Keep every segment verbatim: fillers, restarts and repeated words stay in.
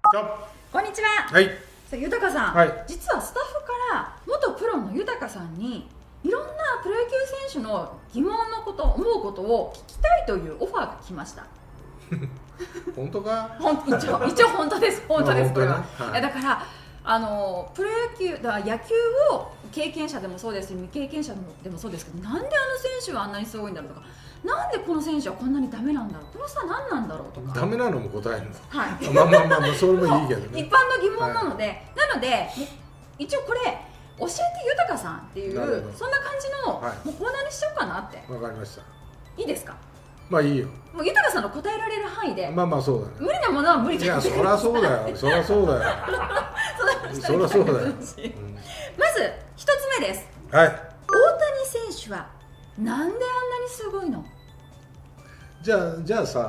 こんにちは。 はい。 さあ、豊さん、 はい、 実はスタッフから元プロの豊さんにいろんなプロ野球選手の疑問のこと、思うことを聞きたいというオファーが来ました。 本当か？ ほん一応一応本当です。本当です。これは。 はい、 だからあのプロ野球だ野球を経験者でもそうですし、未経験者でもそうですけど、なんであの選手はあんなにすごいんだろうとか、なんでこの選手はこんなにダメなんだろう、この差何なんだろうとか。 ダメなのも答えるの。 はい。 まあまあまあまあそれもいいけどね。 一般の疑問なので、はい、なので一応これ教えて豊さんっていうそんな感じの、はい、もうコーナーにしちゃおうかなって。 わかりました。 いいですか？ まあいいよ。 もう豊さんの答えられる範囲で。 まあまあそうだね。 無理なものは無理だ。 いやそりゃそうだよ。そりゃそうだよ。そりゃそうだよ。うん、まず一つ目です。 はい。 大谷選手はなんであんなにすごいの？ じゃあじゃあさ、 はい、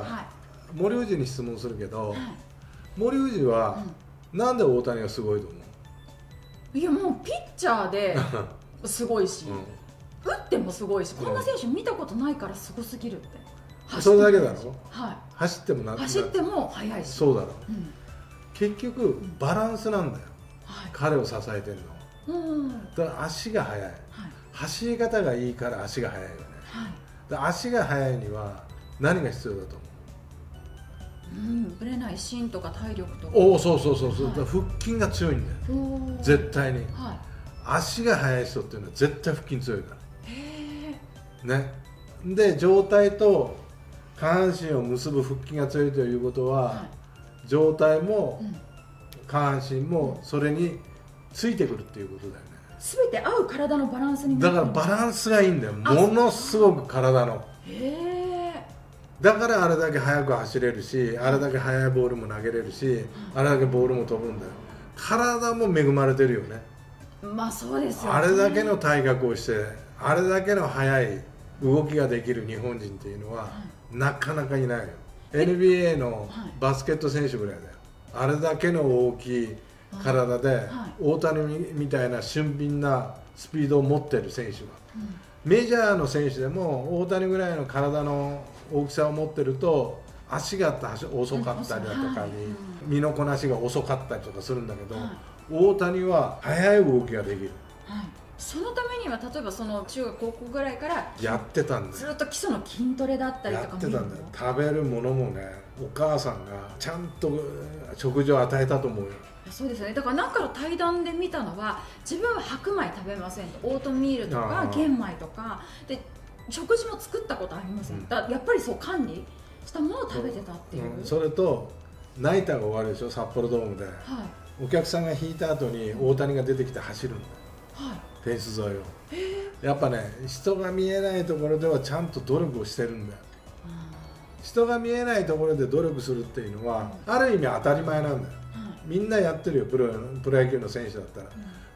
森氏に質問するけど、 はい、 森氏は、うん、なんで大谷がすごいと思う？ いやもうピッチャーですごいし、うん、打ってもすごいし、こんな選手見たことないからすごすぎるって。 それだけだろ？ はい。 走ってもな走っても速いし。 そうだろ、 うん、 結局バランスなんだよ、 はい、彼彼を支えてるの、うん、だから足が速い、はい、走り方がいいから足が速いよね、はい、だ足が速いには何が必要だと思う？ うん、ぶれない芯とか体力とか。 おお、そうそうそうそう、はい、だ腹筋が強いんだよ絶対に、はい、足が速い人っていうのは絶対腹筋強いから。へえ。ね、で上体と下半身を結ぶ腹筋が強いということは、はい、上体も下半身もそれについてくるっていうことだよね。 全て合う体のバランスになる。だからバランスがいいんだよ、ものすごく体の。へえ。だからあれだけ速く走れるし、あれだけ速いボールも投げれるし、あれだけボールも飛ぶんだよ。体も恵まれてるよね。 まあそうですよね。 あれだけの体格をして、あれだけの速い動きができる日本人っていうのは、はい、なかなかいないよ。 エヌビーエー のバスケット選手ぐらいだよ、あれだけの大きい体で、はいはい、大谷みたいな俊敏なスピードを持ってる選手は、うん、メジャーの選手でも大谷ぐらいの体の大きさを持ってると足が遅かったりだとかに、うん、身のこなしが遅かったりとかするんだけど、はい、大谷は速い動きができる、はい、そのためには例えばその中学高校ぐらいからやってたんだよ。ずっと基礎の筋トレだったりとかやってたんだよ。食べるものもね、お母さんがちゃんと食事を与えたと思うよ。そうですね。だからなんかの対談で見たのは、自分は白米食べませんと、オートミールとか玄米とかで食事も作ったことありません、うん、だやっぱりそう管理したものを食べてたっていう、うん、それとナイターが終わるでしょ、札幌ドームで、はい、お客さんが引いた後に大谷が出てきて走るんだよ、はい、フェンス沿いを。やっぱね、人が見えないところではちゃんと努力をしてるんだよ。人が見えないところで努力するっていうのは、うん、ある意味当たり前なんだよ、うん、みんなやってるよ、プロ、プロ野球の選手だったら、うん、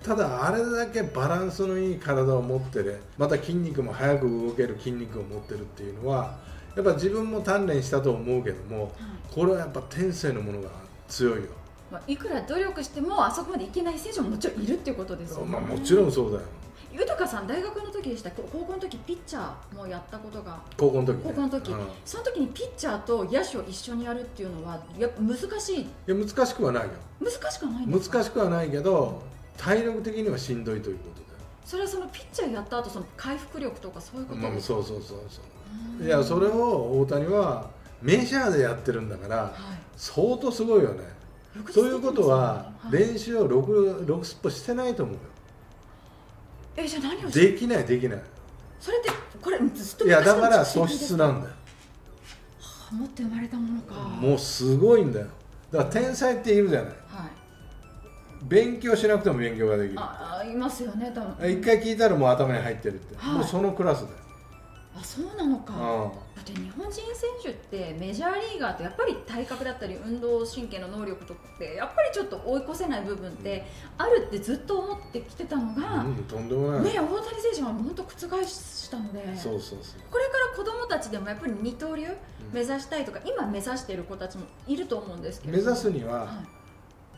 ただあれだけバランスのいい体を持ってる、また筋肉も速く動ける筋肉を持ってるっていうのは、やっぱ自分も鍛錬したと思うけども、うん、これはやっぱ天性のものが強いよ。まあ、いくら努力してもあそこまでいけない選手ももちろんいるっていうことですよね。まあ、もちろんそうだよ。豊さん、大学の時でした、高校の時ピッチャーもやったことが。高校の時、ね、高校の時、うん、その時にピッチャーと野手を一緒にやるっていうのはやっぱ難しい？いや、難しくはないよ。難しくはないんですか？難しくはないけど、体力的にはしんどいということだよ。それはそのピッチャーやった後、その回復力とかそういうことですか？まあ、そうそうそうそう。いや、それを大谷はメジャーでやってるんだから、はい、相当すごいよね。そういうことは、はい、練習をろく、ろくすっぽしてないと思うよ。え、じゃあ何をしてできないできない。それってこれずっと、いや、だから素質なんだよ。はあ、持って生まれたものか。もうすごいんだよ。だから天才っているじゃない、はい、勉強しなくても勉強ができる。ああ、いますよね、多分。一回聞いたらもう頭に入ってるって、はい、もうそのクラスだよ。あ、そうなのか。だって日本人選手ってメジャーリーガーってやっぱり体格だったり運動神経の能力とかってやっぱりちょっと追い越せない部分ってあるってずっと思ってきてたのが、うん、とんでもないね。大谷選手は本当覆したので、そうそうそう、これから子供たちでもやっぱり二刀流目指したいとか、うん、今目指している子たちもいると思うんですけど、目指すには、はい、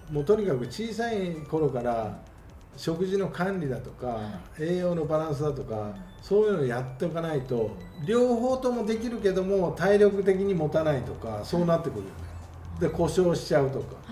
もうとにかく小さい頃から食事の管理だとか、はい、栄養のバランスだとか、はい、そういうのをやっておかないと、両方ともできるけども体力的に持たないとか、そうなってくるよね。で故障しちゃうとか、は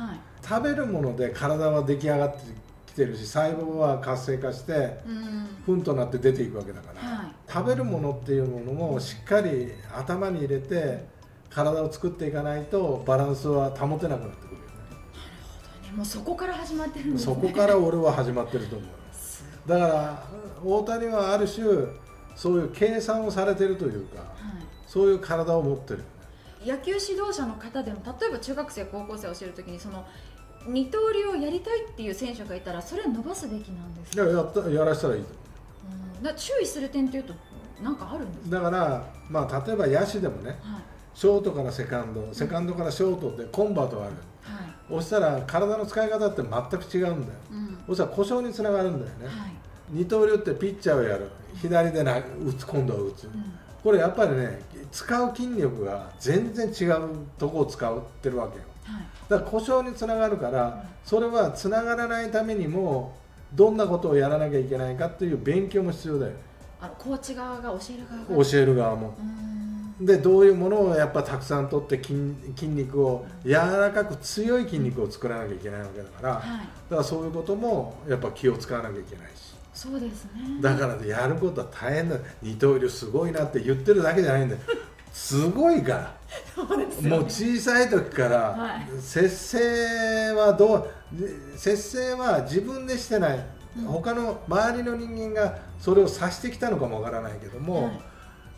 食べるもので体は出来上がってきてるし、細胞は活性化して糞となって出ていくわけだから、はい、食べるものっていうものもしっかり頭に入れて体を作っていかないとバランスは保てなくなってくるよね。 なるほどね。もうそこから始まってるんですね。 そこから俺は始まってると思う。だから大谷はある種そういう計算をされてるというか、はい、そういう体を持ってるよね。 野球指導者の方でも例えば中学生高校生を教えるときにその二刀流をやりたいっていう選手がいたらそれを伸ばすべきなんですか？ いや、やったやらせたらいいと思う。うん、だ注意する点というと何かあるんですか？ だから、まあ、例えば野手でもね、はい、ショートからセカンド、セカンドからショートってコンバートがある、はい、そしたら体の使い方って全く違うんだよ、うん、そしたら故障につながるんだよね、はい、二刀流ってピッチャーをやる、左でな打つ、今度は打つ、うん、これやっぱりね使う筋力が全然違うとこを使ってるわけよ、はい、だから故障につながるから、それはつながらないためにもどんなことをやらなきゃいけないかっていう勉強も必要だよね。 あのコーチ側が教える側が教える側もで、どういうものをやっぱたくさん取って 筋, 筋肉を柔らかく強い筋肉を作らなきゃいけないわけだから、はい、だからそういうこともやっぱ気を使わなきゃいけないし。 そうですね。 だからやることは大変だ。二刀流すごいなって言ってるだけじゃないんだよ。すごいから。 そうですよね。 もう小さい時から、はい、節制はどう節制は自分でしてない、うん、他の周りの人間がそれをさしてきたのかもわからないけども、はい、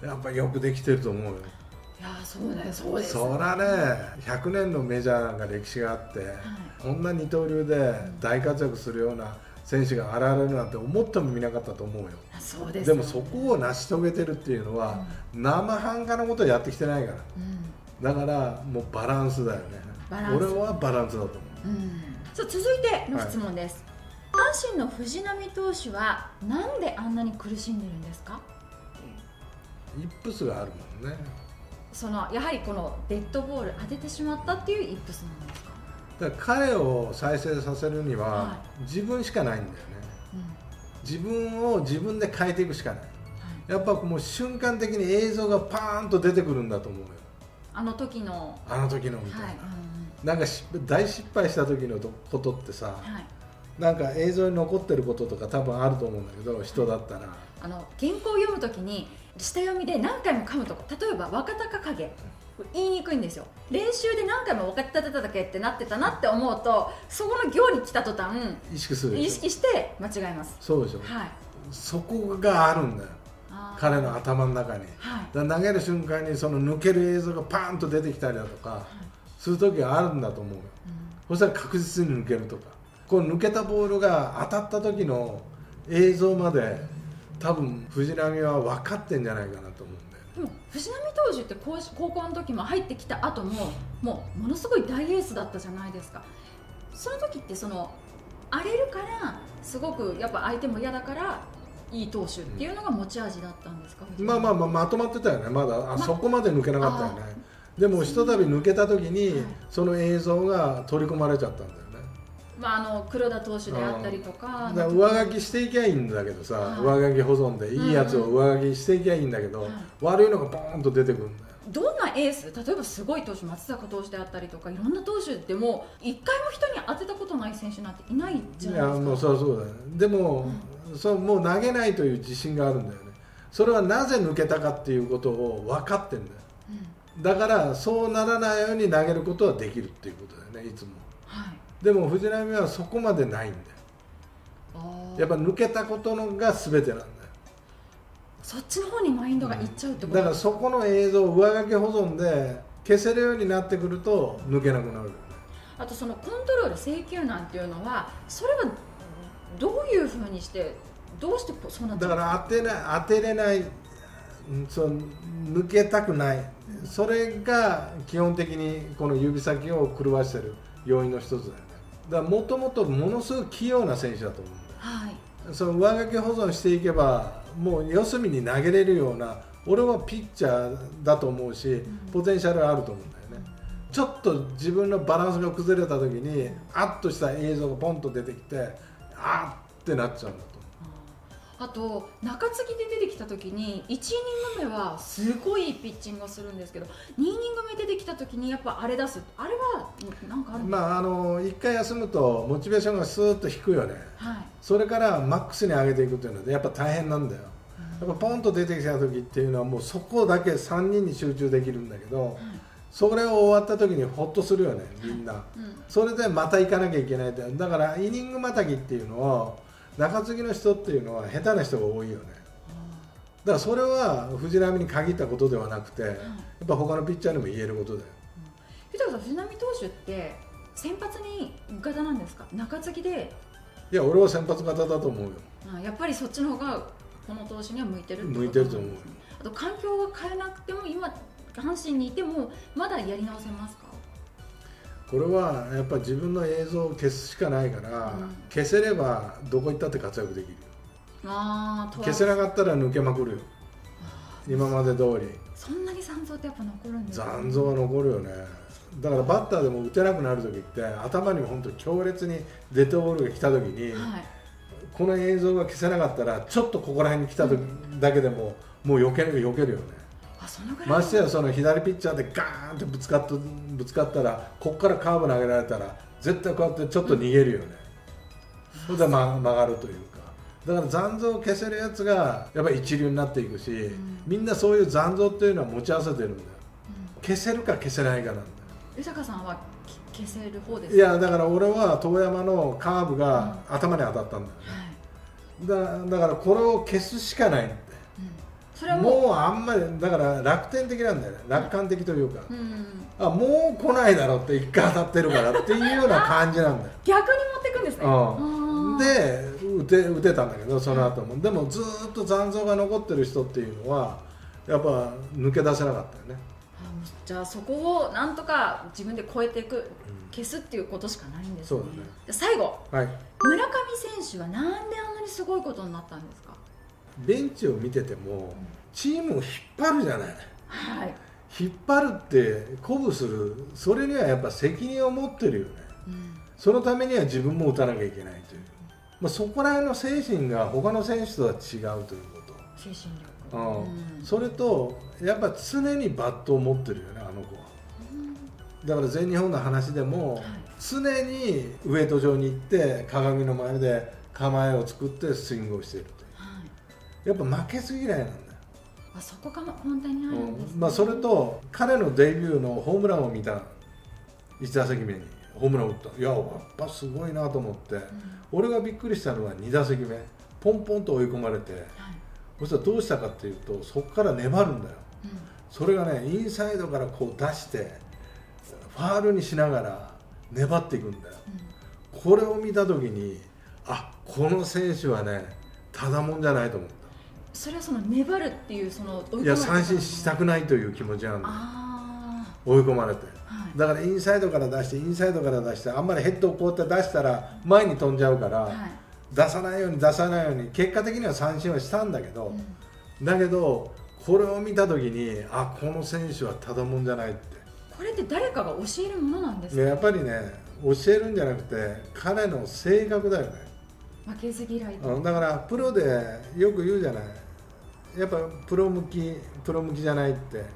やっぱりよくできてると思うよ。 いやそうね、そうです、ね、 そらねひゃくねんのメジャーが歴史があって、はい、こんな二刀流で大活躍するような選手が現れるなんて思ってもみなかったと思うよ。 そうです、ね、 でもそこを成し遂げてるっていうのは、うん、生半可なことをやってきてないから、うん、だからもうバランスだよね。俺はバランスだと思う、うん、 そう続いての質問です、はい、阪神の藤浪投手はなんであんなに苦しんでるんですか？ イップスがあるもんね。 そのやはりこのデッドボール当ててしまったっていうイップスなんですか？ だから彼を再生させるには、はい、自分しかないんだよね、うん、自分を自分で変えていくしかない、はい、やっぱもう瞬間的に映像がパーンと出てくるんだと思うよ。 あの時のあの時のみたいな、はい、うん、なんか大失敗した時のことってさ、はい、なんか映像に残ってることとか多分あると思うんだけど、人だったらあの原稿を読む時に下読みで何回も噛むとか、例えば若隆景言いにくいんですよ。練習で何回も分かってただけってなってたなって思うと、そこの行に来た途端意識するでしょ。 意識して間違えます。 そうでしょ、はい、そこがあるんだよ彼の頭の中に、はい、だ投げる瞬間にその抜ける映像がパーンと出てきたりだとか、はい、する時があるんだと思うよ、うん、そしたら確実に抜けるとか、この抜けたボールが当たった時の映像まで多分藤浪は分かってんじゃないかなと思うんだよね。 でも藤浪投手って高校の時も入ってきた後ももうものすごい大エースだったじゃないですか。その時ってその荒れるからすごくやっぱ相手も嫌だからいい投手っていうのが持ち味だったんですか？ うん、まあまあまあまとまってたよね。まだあ、ま、そこまで抜けなかったよね。でもひとたび抜けた時に、はい、その映像が取り込まれちゃったんだよね。 まあ、あの黒田投手であったりとか、 だから上書きしていきゃいいんだけどさ、はい、上書き保存でいいやつを上書きしていきゃいいんだけど、はい、悪いのがポーンと出てくるんだよ。 どんなエース、例えばすごい投手、松坂投手であったりとかいろんな投手でも一回も人に当てたことない選手なんていないじゃないですか。 いやもうそうそうだよ。でも、うん、そうもう投げないという自信があるんだよね。それはなぜ抜けたかっていうことを分かってんだよ、うん、だからそうならないように投げることはできるっていうことだよね、いつも。はい、でも藤浪はそこまでないんだよ。やっぱ抜けたことのが全てなんだよ。 そっちの方にマインドがいっちゃうってこと、 うん、だからそこの映像を上書き保存で消せるようになってくると抜けなくなるよね。 あとそのコントロール制球なんていうのはそれはどういうふうにしてどうしてそうなっちゃう？ だから当てない当てれないその抜けたくない、それが基本的にこの指先を狂わしてる要因の一つだよね。だからもともとものすごい器用な選手だと思うんだよ、はい、その上書き保存していけばもう四隅に投げれるような、俺はピッチャーだと思うし、うん、ポテンシャルあると思うんだよね。ちょっと自分のバランスが崩れた時にあっとした映像がポンと出てきてあーってなっちゃうんだと思あと中継ぎで出てきた時にいちイニング目はすごいいいピッチングをするんですけど、にイニング目出てきた時にやっぱあれ出す、あれはなんかあるんですか？ まああのいっかい休むとモチベーションがスーッと引くよね、 はい、 それからマックスに上げていくというのでやっぱ大変なんだよ。やっぱポンと出てきた時っていうのはもうそこだけさんにんに集中できるんだけど、はい、それを終わった時にホッとするよねみんな、はい、うん、それでまた行かなきゃいけないって。だからイニングまたぎっていうのを中継ぎの人っていうのは下手な人が多いよね。だからそれは藤浪に限ったことではなくて、やっぱ他のピッチャーにも言えることだよ。 豊さん、藤浪投手って先発に型なんですか、中継ぎで？ いや、俺は先発型だと思うよ。 あ、やっぱりそっちの方がこの投手には向いてるってこと向いてると思うよ。 あと環境は変えなくても今阪神にいてもまだやり直せますか？ これはやっぱ自分の映像を消すしかないから、うん、消せればどこ行ったって活躍できるよ。あ、消せなかったら抜けまくるよ、今まで通り。 そんなに残像ってやっぱ残るんですか？ 残像は残るよね。だからバッターでも打てなくなる時って頭にも本当に強烈にデッドボールが来た時に、はい、この映像が消せなかったらちょっとここら辺に来た時だけでも、うん、もう避ける避けるよね。 あ、そのぐらい。 ましてやその左ピッチャーでガーンってぶつかっとぶつかったら、ここからカーブ投げられたら絶対こうやってちょっと逃げるよね、うん、それで曲がるというか。だから残像を消せるやつがやっぱり一流になっていくし、うん、みんなそういう残像っていうのは持ち合わせてるんだよ、うん、消せるか消せないかなんだよ。 豊さんは消せる方ですか？ いや、だから俺は遠山のカーブが頭に当たったんだよね、はい、だ, だからこれを消すしかないんだよ、うん、それはも う, もうあんまりだから楽天的なんだよね、楽観的というか、うん、あ、もう来ないだろうって一回当たってるからっていうような感じなんだよ逆に持っていくんですね、 うん、で打 て, 打てたんだけど、その後もでもずっと残像が残ってる人っていうのはやっぱ抜け出せなかったよね。 じゃあそこをなんとか自分で超えていく、うん、消すっていうことしかないんですね。 そうだね。 最後、 はい、 村上選手はなんであんなにすごいことになったんですか？ ベンチを見てても、うん、チームを引っ張るじゃない、 はい、 引っ張るって鼓舞する、それにはやっぱ責任を持ってるよね、うん、そのためには自分も打たなきゃいけないという、まあ、そこら辺の精神が他の選手とは違うということ。 精神力、 うん、それとやっぱ常にバットを持ってるよね、あの子は、うん、だから全日本の話でも、はい、常にウエイト場に行って鏡の前で構えを作ってスイングをしているという、はい、やっぱ負けず嫌いなんだよ。 あ、そこが根底にあるんですね、 うん、まあ、それと彼のデビューのホームランを見たいち打席目にホームランを打った。いや、やっぱすごいなと思って、うん、俺がびっくりしたのはに打席目ポンポンと追い込まれて、はい、そしたらどうしたかっていうと、そこから粘るんだよ、うん、それがね、インサイドからこう出してファールにしながら粘っていくんだよ、うん、これを見た時に、あ、この選手はねただもんじゃないと思った。 それはその粘るっていう、その追い込まれて、 いや、三振したくないという気持ちなんだよ、あ、追い込まれて、はい、だからインサイドから出してインサイドから出して、あんまりヘッドをこうやって出したら前に飛んじゃうから、はい、出さないように出さないように、結果的には三振はしたんだけど、うん、だけどこれを見た時に、あ、この選手はただもんじゃないって。 これって誰かが教えるものなんですか？ やっぱりね、教えるんじゃなくて彼の性格だよね。 負けず嫌いと。 だからプロでよく言うじゃない、やっぱプロ向きプロ向きじゃないって、はい、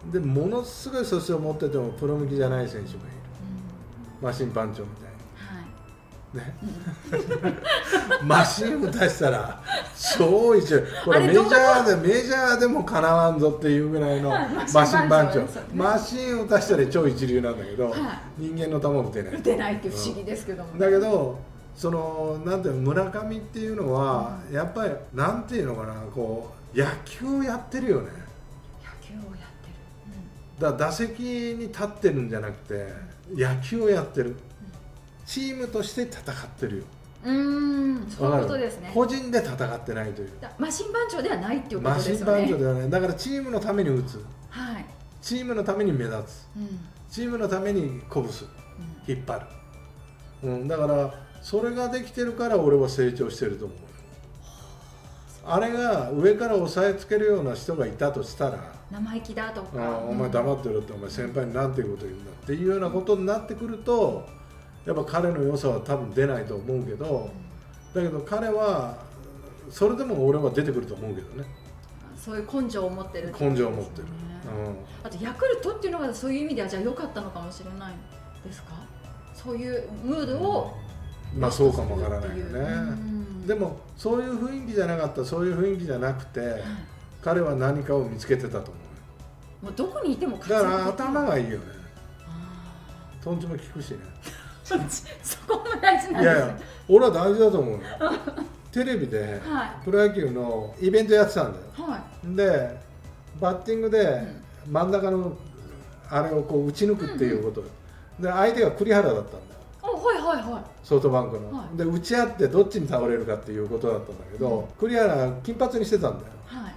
でものすごい素質を持っててもプロ向きじゃない選手もいる、うん、マシン番長みたいに、はい、ね、うん、マシンを出したら超一流、これメジャーでメジャーでもかなわんぞっていうぐらいのマシン番長、マシンを出したら超一流なんだけど、はい、人間の球を打てない、 打てないって不思議ですけども、 うん、だけどそのなんていうの、村上っていうのは、うん、やっぱりなんていうのかな、こう野球をやってるよね。 野球をやってる、 うん、だから打席に立ってるんじゃなくて、うん、野球をやってる、うん、チームとして戦ってるよ。 うーん、そういうことですね。 個人で戦ってないという、 マシン番長ではないっていうことですよね。 マシン番長ではない、だからチームのために打つ、 はい、 チームのために目立つ、うん、チームのために鼓舞する、うん、引っ張る、うん、だからそれができてるから俺は成長してると思う。あれが上から押さえつけるような人がいたとしたら、 生意気だとか、 あ、お前黙ってろって、お前先輩になんていうこと言うんだっていうようなことになってくると、やっぱ彼の良さは多分出ないと思うけど、だけど彼はそれでも俺は出てくると思うけどね。 そういう根性を持ってるってことですね。 根性を持ってる、 あとヤクルトっていうのがそういう意味ではじゃあ良かったのかもしれないですか。そういうムードを、 うん、まあそうかもわからないよね。でもそういう雰囲気じゃなかった、そういう雰囲気じゃなくて、はい、彼は何かを見つけてたと思う。 もうどこにいても活躍できる。だから頭がいいよね。トンチも効くしね。 そこも大事なんですね。いやいや、 俺は大事だと思うよ。テレビでプロ野球のイベントやってたんだよ。はい、でバッティングで真ん中のあれをこう打ち抜くっていうこと、うんうん、で相手が栗原だったんだよ。 はいはいはい、 ソフトバンクの、はい、で打ち合ってどっちに倒れるかっていうことだったんだけど、うん、栗原金髪にしてたんだよ。はい、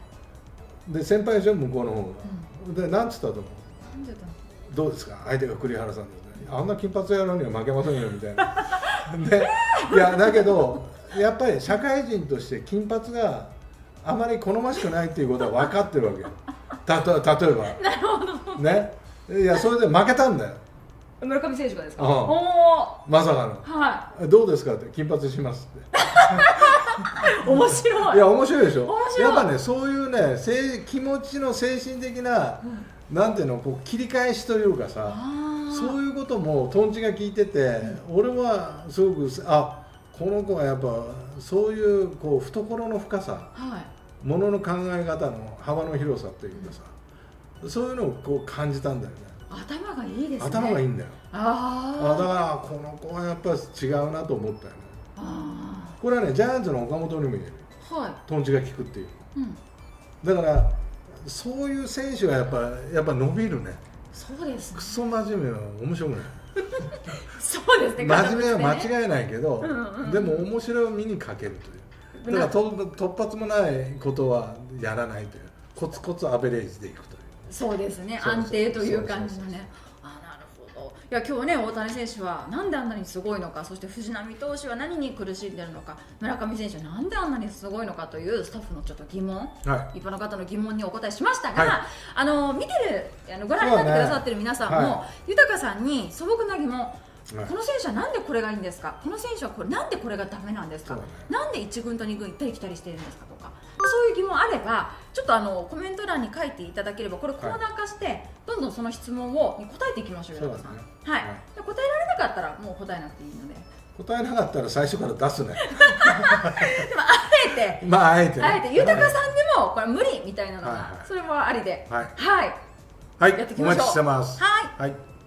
で先輩でしょ向こうの方が、うん、で何つったと思う。どうですか相手が栗原さんで、あんな金髪やるには負けませんよみたいな。でいやだけどやっぱり社会人として金髪があまり好ましくないっていうことは分かってるわけよ。たと例えばなるほどね。いやそれで負けたんだよ。 村上選手がですか。うん、 おまさかの、 はい、 どうですかって金髪しますって面白い。 いや面白いでしょ。やっぱねそういうね気持ちの精神的な、うん、なんていうのこう切り返しというかさ、そういうこともトンチが聞いてて、うん、俺はすごくあこの子はやっぱそういうこう懐の深さ、はい、ものの考え方の幅の広さっていうかさ、うん、そういうのをこう感じたんだよね。 頭がいいですね。 頭がいいんだよ。 ああだからこの子はやっぱ違うなと思ったよね。あこれはねジャイアンツの岡本にも言える、はい、トンチが効くっていう、うん、だからそういう選手はやっぱやっぱ伸びるね。 そうですね。 クソ真面目は面白くない。 そうですね。 真面目は間違いないけど、うんうんうん、でも面白みに欠けるという。だからと突発もないことはやらないという。コツコツアベレージでいくという。 そうですね。安定という感じのね。あ、なるほど。いや今日ね大谷選手はなんであんなにすごいのか、そして藤浪投手は何に苦しんでるのか、村上選手はなんであんなにすごいのかというスタッフのちょっと疑問、はい、一般の方の疑問にお答えしましたが、はい、あの見てるあのご覧になってくださってる皆さんも、ねはい、豊さんに素朴な疑問。はい、この選手はなんでこれがいいんですか、この選手はこれなんでこれがダメなんですか、ね、なんでいち軍とに軍行ったり来たりしてるんですかとか、そういう疑問あればちょっとあのコメント欄に書いていただければこれコーナー化して、はい、どんどんその質問を答えていきましょうよ、豊さん、ね、はい、はい、答えられなかったらもう答えなくていいので、 答えなかったら最初から出すね。でもあえてまああえて、ね、 あえて豊さんでもこれ無理みたいなのが、はいはい、それもありで、 はい、 はい、 はい、 やっていきましょう。 お待ちしてます。 はい、 はい。